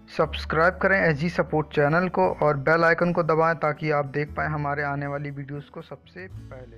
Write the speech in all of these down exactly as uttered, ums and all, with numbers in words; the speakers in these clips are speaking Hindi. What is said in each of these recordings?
सब्सक्राइब करें एस जी सपोर्ट चैनल को और बेल आइकन को दबाएं ताकि आप देख पाएं हमारे आने वाली वीडियोस को सबसे पहले।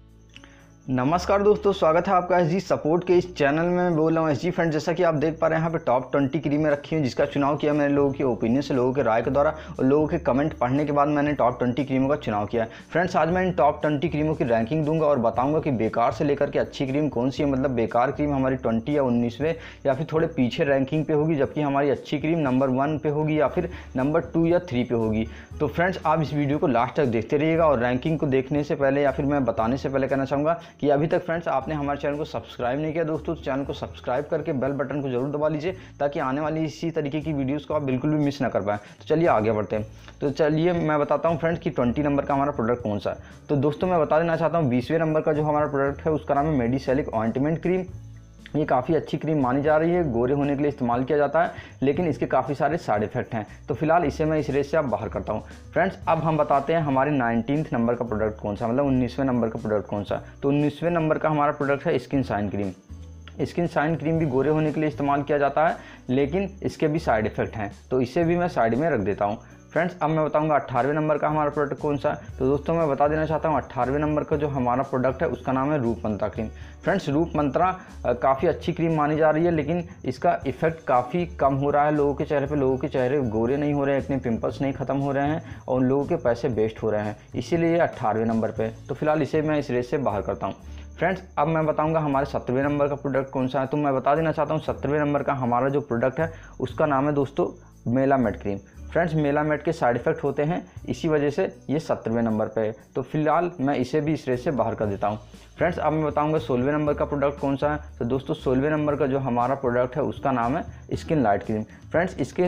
नमस्कार दोस्तों, स्वागत है आपका एसजी सपोर्ट के इस चैनल में। मैं बोल रहा हूँ एसजी फ्रेंड। जैसा कि आप देख पा रहे हैं यहाँ पे टॉप ट्वेंटी क्रीमें रखी हुई, जिसका चुनाव किया मैंने लोगों की ओपिनियन से, लोगों के राय के द्वारा और लोगों के कमेंट पढ़ने के बाद मैंने टॉप ट्वेंटी क्रीमों का चुनाव किया है। फ्रेंड्स, आज मैं इन टॉप ट्वेंटी क्रीमों की रैंकिंग दूंगा और बताऊंगा कि बेकार से लेकर के अच्छी क्रीम कौन सी है। मतलब बेकार क्रीम हमारी ट्वेंटी या उन्नीसवें या फिर थोड़े पीछे रैंकिंग पे होगी, जबकि हमारी अच्छी क्रीम नंबर वन पे होगी या फिर नंबर टू या थ्री पे होगी। तो फ्रेंड्स, आप इस वीडियो को लास्ट तक देखते रहिएगा। और रैंकिंग को देखने से पहले या फिर मैं बताने से पहले कहना चाहूँगा कि अभी तक फ्रेंड्स आपने हमारे चैनल को सब्सक्राइब नहीं किया दोस्तों, तो चैनल को सब्सक्राइब करके बेल बटन को जरूर दबा लीजिए ताकि आने वाली इसी तरीके की वीडियोस को आप बिल्कुल भी मिस ना कर पाएँ। तो चलिए आगे बढ़ते हैं। तो चलिए मैं बताता हूँ फ्रेंड्स कि ट्वेंटी नंबर का हमारा प्रोडक्ट कौन सा है। तो दोस्तों मैं बता देना चाहता हूँ बीसवें नंबर का जो हमारा प्रोडक्ट है उसका नाम है मेडिसेलिक ऑइंटमेंट क्रीम। ये काफ़ी अच्छी क्रीम मानी जा रही है, गोरे होने के लिए इस्तेमाल किया जाता है, लेकिन इसके काफ़ी सारे साइड इफेक्ट हैं। तो फिलहाल इसे मैं इस रेस से अब बाहर करता हूँ। फ्रेंड्स, अब हम बताते हैं हमारे नाइनटीन्थ नंबर का प्रोडक्ट कौन सा, मतलब उन्नीसवें नंबर का प्रोडक्ट कौन सा। तो उन्नीसवें नंबर का हमारा प्रोडक्ट है skin shine cream. Skin shine cream भी गोरे होने के लिए इस्तेमाल किया जाता है, लेकिन इसके भी साइड इफेक्ट हैं, तो इसे भी मैं साइड में रख देता हूँ। फ्रेंड्स, अब मैं बताऊंगा अट्ठारहवें नंबर का हमारा प्रोडक्ट कौन सा है। तो दोस्तों मैं बता देना चाहता हूँ अट्ठारहवें नंबर का जो हमारा प्रोडक्ट है उसका नाम है रूप मंत्रा क्रीम। फ्रेंड्स, रूप मंत्रा काफ़ी अच्छी क्रीम मानी जा रही है, लेकिन इसका इफेक्ट काफ़ी कम हो रहा है लोगों के चेहरे पे। लोगों के चेहरे गोरे नहीं हो रहे हैं, इतने पिंपल्स नहीं खत्म हो रहे हैं और उन लोगों के पैसे वेस्ट हो रहे हैं, इसीलिए अट्ठारहवें नंबर पर। तो फिलहाल इसे मैं इस रेस से बाहर करता हूँ। फ्रेंड्स, अब मैं बताऊंगा हमारे सत्रहवें नंबर का प्रोडक्ट कौन सा है। तो मैं बता देना चाहता हूँ सत्रहवें नंबर का हमारा जो प्रोडक्ट है उसका नाम है दोस्तों मेलामेट क्रीम। फ्रेंड्स, मेलामेट के साइड इफेक्ट होते हैं, इसी वजह से ये सत्रहवें नंबर पे है। तो फिलहाल मैं इसे भी इस रेस से बाहर कर देता हूँ। फ्रेंड्स, अब मैं बताऊंगा सोलहवें नंबर का प्रोडक्ट कौन सा है। तो दोस्तों सोलहवें नंबर का जो हमारा प्रोडक्ट है उसका नाम है स्किन लाइट क्रीम। फ्रेंड्स, इसके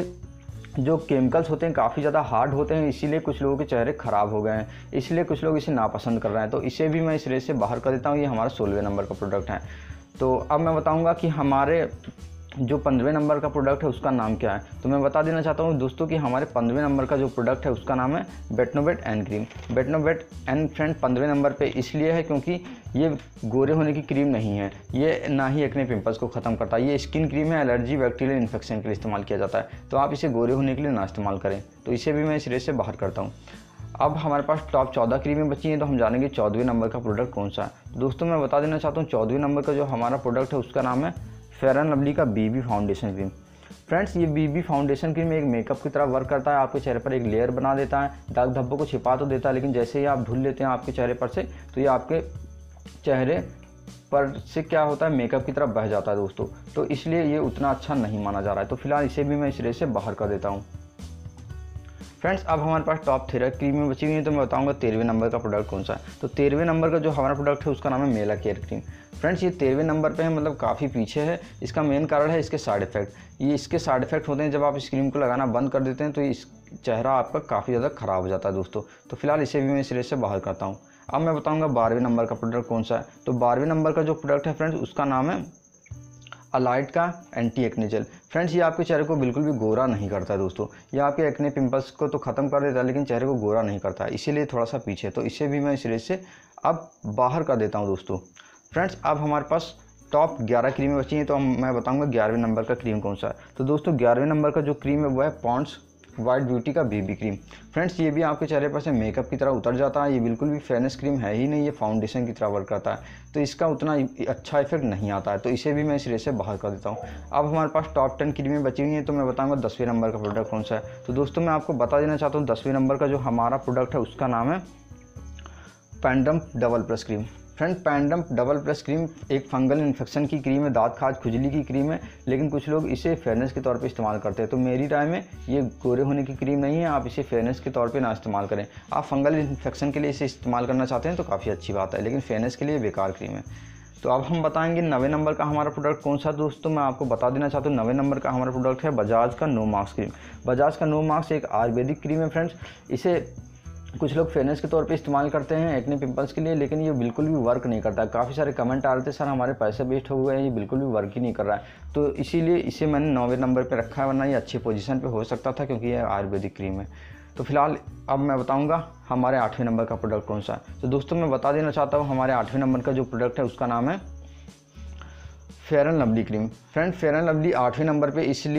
जो केमिकल्स होते हैं काफ़ी ज़्यादा हार्ड होते हैं, इसीलिए कुछ लोगों के चेहरे ख़राब हो गए हैं, इसलिए कुछ लोग इसे नापसंद कर रहे हैं। तो इसे भी मैं इस रेस से बाहर कर देता हूँ। ये हमारा सोलहवें नंबर का प्रोडक्ट है। तो अब मैं बताऊँगा कि हमारे जो पंद्रहवें नंबर का प्रोडक्ट है उसका नाम क्या है। तो मैं बता देना चाहता हूँ दोस्तों कि हमारे पंद्रहवें नंबर का जो प्रोडक्ट है उसका नाम है Betnovate N cream. Betnovate N friend पंद्रहवें नंबर पे इसलिए है क्योंकि ये गोरे होने की क्रीम नहीं है, ये ना ही एक्ने पिंपल्स को ख़त्म करता है। ये स्किन क्रीम है, एलर्जी बैक्टीरियल इन्फेक्शन के लिए इस्तेमाल किया जाता है, तो आप इसे गोरे होने के लिए ना इस्तेमाल करें। तो इसे भी मैं इस रेस से बाहर करता हूँ। अब हमारे पास टॉप चौदह क्रीमें बची हैं, तो हम जानेंगे चौदहवें नंबर का प्रोडक्ट कौन सा है। दोस्तों मैं बता देना चाहता हूँ चौदहवें नंबर का जो हमारा प्रोडक्ट है उसका नाम है फेयर एंड लवली का बीबी फाउंडेशन क्रीम। फ्रेंड्स, ये बीबी फाउंडेशन क्रीम एक मेकअप की तरह वर्क करता है, आपके चेहरे पर एक लेयर बना देता है, दाग धब्बों को छिपा तो देता है, लेकिन जैसे ही आप धुल लेते हैं आपके चेहरे पर से तो ये आपके चेहरे पर से क्या होता है, मेकअप की तरफ बह जाता है दोस्तों। तो इसलिए ये उतना अच्छा नहीं माना जा रहा है। तो फिलहाल इसे भी मैं इस रेस से बाहर कर देता हूँ। फ्रेंड्स, अब हमारे पास टॉप तेरह क्रीमें बची हुई हैं, तो मैं बताऊंगा तेरहवें नंबर का प्रोडक्ट कौन सा है। तो तेरहवें नंबर का जो हमारा प्रोडक्ट है उसका नाम है मेला केयर क्रीम। फ्रेंड्स, ये तेरहवें नंबर पे है, मतलब काफ़ी पीछे है। इसका मेन कारण है इसके साइड इफेक्ट। ये इसके साइड इफेक्ट होते हैं जब आप इस क्रीम को लगाना बंद कर देते हैं तो इस चेहरा आपका काफ़ी ज़्यादा ख़राब हो जाता है दोस्तों। तो फिलहाल इसे भी मैं इस रेस से बाहर करता हूँ। अब मैं बताऊँगा बारहवें नंबर का प्रोडक्ट कौन सा है। तो बारहवें नंबर का जो प्रोडक्ट है फ्रेंड्स उसका नाम है अलाइट का एंटी एक्ने जेल। फ्रेंड्स, ये आपके चेहरे को बिल्कुल भी गोरा नहीं करता है दोस्तों। ये आपके एक्ने पिंपल्स को तो ख़त्म कर देता है, लेकिन चेहरे को गोरा नहीं करता है, इसीलिए थोड़ा सा पीछे। तो इसे भी मैं इस रेस से अब बाहर कर देता हूँ दोस्तों। फ्रेंड्स, अब हमारे पास टॉप ग्यारह क्रीमें बची हैं, तो मैं बताऊँगा ग्यारहवें नंबर का क्रीम कौन सा है। तो दोस्तों ग्यारहवें नंबर का जो क्रीम है वो है पॉन्ड्स वाइट ब्यूटी का बीबी क्रीम। फ्रेंड्स, ये भी आपके चेहरे पर से मेकअप की तरह उतर जाता है, ये बिल्कुल भी फेयरनेस क्रीम है ही नहीं, ये फाउंडेशन की तरह वर्क करता है, तो इसका उतना अच्छा इफेक्ट नहीं आता है। तो इसे भी मैं इस रेस से बाहर कर देता हूँ। अब हमारे पास टॉप टेन क्रीमें बची हुई हैं, तो मैं बताऊँगा दसवें नंबर का प्रोडक्ट कौन सा है। तो दोस्तों मैं आपको बता देना चाहता हूँ दसवें नंबर का जो हमारा प्रोडक्ट है उसका नाम है Panderm double plus cream. Friend, Panderm double plus cream एक फंगल इन्फेक्शन की क्रीम है, दांत खाज खुजली की क्रीम है, लेकिन कुछ लोग इसे फेयरनेस के तौर पे इस्तेमाल करते हैं। तो मेरी राय में ये गोरे होने की क्रीम नहीं है, आप इसे फेयरनेस के तौर पे ना इस्तेमाल करें। आप फंगल इन्फेक्शन के लिए इसे इस्तेमाल करना चाहते हैं तो काफ़ी अच्छी बात है, लेकिन फेयरनेस के लिए बेकार क्रीम है। तो अब हम बताएंगे नवे नंबर का हमारा प्रोडक्ट कौन सा। दोस्तों मैं आपको बता देना चाहता हूँ नवे नंबर का हमारा प्रोडक्ट है बजाज का नो मास्क क्रीम। बजाज का नो मास्क एक आयुर्वेदिक क्रीम है फ्रेंड्स। इसे कुछ लोग फेयरनेस के तौर पे इस्तेमाल करते हैं एक्ने पिंपल्स के लिए, लेकिन ये बिल्कुल भी वर्क नहीं करता है। काफ़ी सारे कमेंट आ रहे थे सर हमारे पैसे वेस्ट हो गए हैं, ये बिल्कुल भी वर्क ही नहीं कर रहा है। तो इसीलिए इसे मैंने नौवें नंबर पे रखा है, वरना ये अच्छी पोजीशन पे हो सकता था क्योंकि ये आयुर्वेदिक क्रीम है। तो फिलहाल अब मैं बताऊंगा हमारे आठवें नंबर का प्रोडक्ट कौन सा है। तो दोस्तों मैं बता देना चाहता हूँ हमारे आठवें नंबर का जो प्रोडक्ट है उसका नाम है Fair and Lovely cream. Friend, Fair and Lovely आठवें नंबर पे इसलिए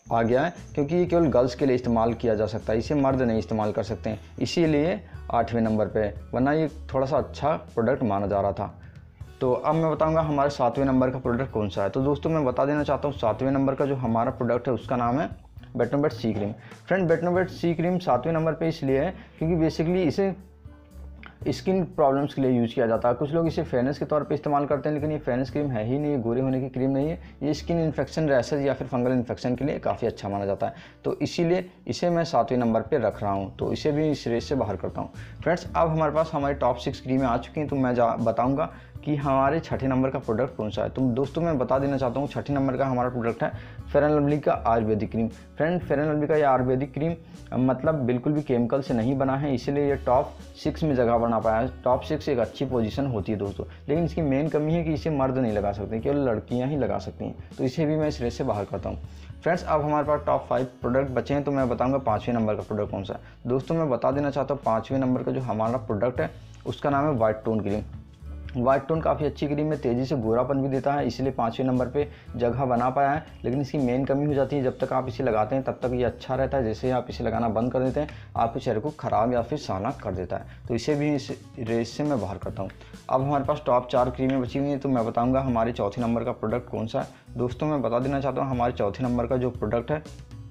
आ गया है, क्योंकि ये केवल गर्ल्स के लिए इस्तेमाल किया जा सकता है, इसे मर्द नहीं इस्तेमाल कर सकते हैं, इसीलिए आठवें नंबर पे, वरना ये थोड़ा सा अच्छा प्रोडक्ट माना जा रहा था। तो अब मैं बताऊंगा हमारे सातवें नंबर का प्रोडक्ट कौन सा है। तो दोस्तों मैं बता देना चाहता हूँ सातवें नंबर का जो हमारा प्रोडक्ट है उसका नाम है Betnovate C cream. Friend Betnovate C cream सातवें नंबर पे इसलिए है क्योंकि बेसिकली इसे स्किन प्रॉब्लम्स के लिए यूज़ किया जाता है। कुछ लोग इसे फेयरनेस के तौर पे इस्तेमाल करते हैं, लेकिन ये फेयरनेस क्रीम है ही नहीं, ये गोरे होने की क्रीम नहीं है, ये स्किन इन्फेक्शन, रैशेज या फिर फंगल इन्फेक्शन के लिए काफ़ी अच्छा माना जाता है। तो इसीलिए इसे मैं सातवें नंबर पे रख रहा हूँ, तो इसे भी इस रेस से बाहर करता हूँ। फ्रेंड्स अब हमारे पास हमारी टॉप सिक्स क्रीमें आ चुकी हैं, तो मैं जा बताऊँगा कि हमारे छठे नंबर का प्रोडक्ट कौन सा है। तो दोस्तों मैं बता देना चाहता हूँ छठे नंबर का हमारा प्रोडक्ट है फेयर एंड लवली का Ayurvedic cream. Friend Fair and Lovely का ये आयुर्वेदिक क्रीम मतलब बिल्कुल भी केमिकल से नहीं बना है, इसलिए ये टॉप सिक्स में जगह बना पाया है। टॉप सिक्स एक अच्छी पोजीशन होती है दोस्तों, लेकिन इसकी मेन कमी है कि इसे मर्द नहीं लगा सकते, केवल लड़कियाँ ही लगा सकती हैं, तो इसे भी मैं इस रेस से बाहर करता हूँ। फ्रेंड्स अब हमारे पास टॉप फाइव प्रोडक्ट बचे हैं, तो मैं बताऊंगा पाँचवें नंबर का प्रोडक्ट कौन सा है। दोस्तों मैं बता देना चाहता हूँ पाँचवें नंबर का जो हमारा प्रोडक्ट है उसका नाम है White Tone cream. White Tone काफ़ी अच्छी क्रीम है, तेज़ी से गोरापन भी देता है, इसलिए पाँचवें नंबर पे जगह बना पाया है। लेकिन इसकी मेन कमी हो जाती है, जब तक आप इसे लगाते हैं तब तक ये अच्छा रहता है, जैसे ही आप इसे लगाना बंद कर देते हैं आपके चेहरे को ख़राब या फिर साना कर देता है, तो इसे भी इस रेस से मैं बाहर करता हूँ। अब हमारे पास टॉप चार क्रीमें बची हुई हैं, तो मैं बताऊँगा हमारे चौथे नंबर का प्रोडक्ट कौन सा है। दोस्तों मैं बता देना चाहता हूँ हमारे चौथे नंबर का जो प्रोडक्ट है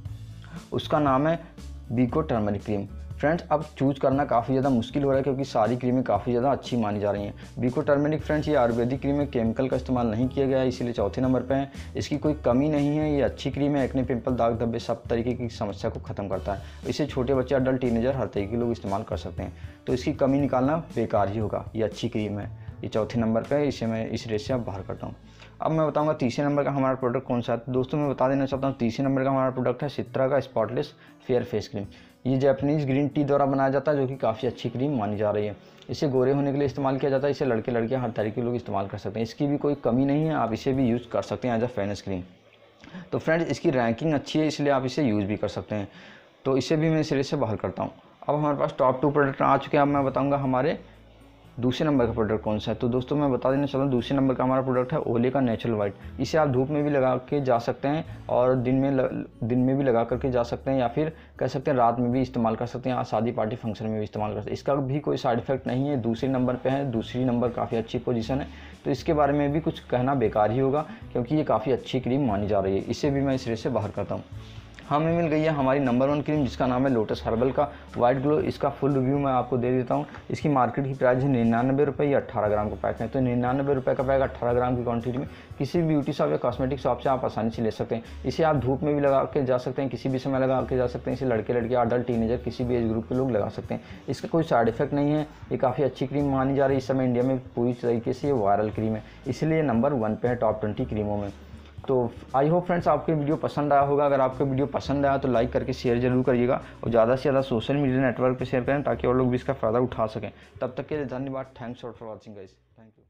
उसका नाम है बीको टर्मरिक क्रीम। फ्रेंड्स अब चूज़ करना काफ़ी ज़्यादा मुश्किल हो रहा है, क्योंकि सारी क्रीमें काफ़ी ज़्यादा अच्छी मानी जा रही हैं। बीको टर्मरिक फ्रेंड्स ये आयुर्वेदिक क्रीम है, केमिकल का इस्तेमाल नहीं किया गया है, इसीलिए चौथे नंबर पे है। इसकी कोई कमी नहीं है, ये अच्छी क्रीम है, एक्ने, पिंपल, दाग धब्बे सब तरीके की समस्या को ख़त्म करता है। इसे छोटे बच्चे, अडल्ट, टीनेजर हर तरीके के लोग इस्तेमाल कर सकते हैं, तो इसकी कमी निकालना बेकार ही होगा। ये अच्छी क्रीम है, ये चौथे नंबर पर है, इसे मैं इस रेस से अब बाहर करता हूँ। अब मैं बताऊंगा तीसरे नंबर का हमारा प्रोडक्ट कौन सा है। दोस्तों मैं बता देना चाहता हूँ तीसरे नंबर का हमारा प्रोडक्ट है सित्रा का स्पॉटलेस फेयर फेस क्रीम। ये जापानीज़ ग्रीन टी द्वारा बनाया जाता है, जो कि काफ़ी अच्छी क्रीम मानी जा रही है। इसे गोरे होने के लिए इस्तेमाल किया जाता है, इसे लड़के लड़कियाँ हर तरीके के लोग इस्तेमाल कर सकते हैं, इसकी भी कोई कमी नहीं है, आप इसे भी यूज़ कर सकते हैं एज अ फेयरनेस क्रीम। तो फ्रेंड्स इसकी रैंकिंग अच्छी है, इसलिए आप इसे यूज़ भी कर सकते हैं, तो इसे भी मैं इस रेस से बाहर करता हूँ। अब हमारे पास टॉप टू प्रोडक्ट आ चुके हैं। अब मैं बताऊँगा हमारे दूसरे नंबर का प्रोडक्ट कौन सा है। तो दोस्तों मैं बता देना चाहता हूँ दूसरे नंबर का हमारा प्रोडक्ट है ओले का नेचुरल वाइट। इसे आप धूप में भी लगा के जा सकते हैं और दिन में ल, दिन में भी लगा करके जा सकते हैं, या फिर कह सकते हैं रात में भी इस्तेमाल कर सकते हैं, या शादी पार्टी फंक्शन में भी इस्तेमाल कर सकते हैं। इसका भी कोई साइड इफेक्ट नहीं है, दूसरे नंबर पे है, दूसरी नंबर काफ़ी अच्छी पोजीशन है, तो इसके बारे में भी कुछ कहना बेकार ही होगा, क्योंकि ये काफ़ी अच्छी क्रीम मानी जा रही है। इसे भी मैं इस रेस से बाहर करता हूँ। हमें मिल गई है हमारी नंबर वन क्रीम, जिसका नाम है लोटस हर्बल का वाइट ग्लो। इसका फुल रिव्यू मैं आपको दे देता हूँ। इसकी मार्केट की प्राइस है निन्यानवे रुपये, या अट्ठारह ग्राम का पैक है, तो निन्यानवे रुपये का पैक अट्ठारह ग्राम की क्वांटिटी में किसी भी ब्यूटी शॉप या कॉस्मेटिक शॉप से आप आसानी से ले सकते हैं। इसे आप धूप में भी लगा के जा सकते हैं, किसी भी समय लगा के जा सकते हैं। इसे लड़के लड़के, अडल्ट, टीनेजर, किसी भी एज ग्रुप के लोग लगा सकते हैं। इसका कोई साइड इफेक्ट नहीं है, ये काफ़ी अच्छी क्रीम मानी जा रही है। इस समय इंडिया में पूरी तरीके से ये वायरल क्रीम है, इसलिए नंबर वन पे है टॉप ट्वेंटी क्रीमों में। तो आई होप फ्रेंड्स आपके वीडियो पसंद आया होगा। अगर आपको वीडियो पसंद आया तो लाइक करके शेयर जरूर करिएगा, और ज़्यादा से ज़्यादा सोशल मीडिया नेटवर्क पे शेयर करें, ताकि और लोग भी इसका फ़ायदा उठा सकें। तब तक के लिए धन्यवाद। Thanks for watching guys. Thank you.